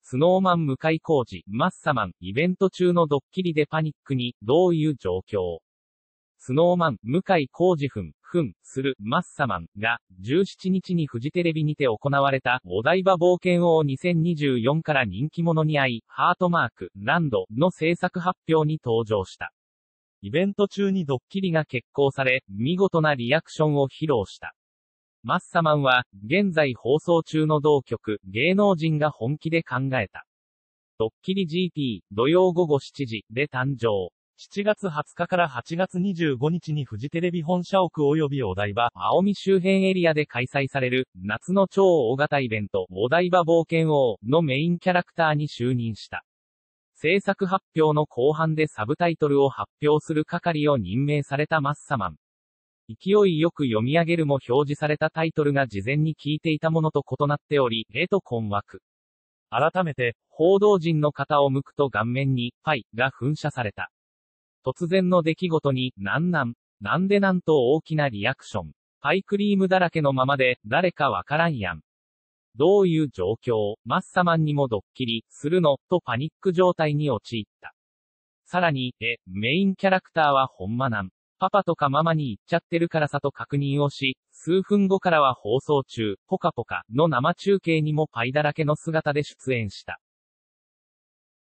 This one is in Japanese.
スノーマン向井康二、マッサマン、イベント中のドッキリでパニックに、どういう状況。スノーマン、向井康二する、マッサマンが、17日にフジテレビにて行われた、お台場冒険王2024から人気者に会い、ハートマーク、ランドの制作発表に登場した。イベント中にドッキリが決行され、見事なリアクションを披露した。マッサマンは、現在放送中の同局、芸能人が本気で考えた。ドッキリ GP、土曜午後7時で誕生。7月20日から8月25日にフジテレビ本社屋及びお台場、青海周辺エリアで開催される、夏の超大型イベント、お台場冒険王のメインキャラクターに就任した。制作発表の後半でサブタイトルを発表する係を任命されたマッサマン。勢いよく読み上げるも表示されたタイトルが事前に聞いていたものと異なっており、困惑。改めて、報道陣の方を向くと顔面に、パイが噴射された。突然の出来事に、なんでなんと大きなリアクション。パイクリームだらけのままで、誰かわからんやん。どういう状況、マッサマンにもドッキリ、するの、とパニック状態に陥った。さらに、メインキャラクターはほんまなん。パパとかママに言っちゃってるからさと確認をし、数分後からは放送中、ポカポカの生中継にもパイだらけの姿で出演した。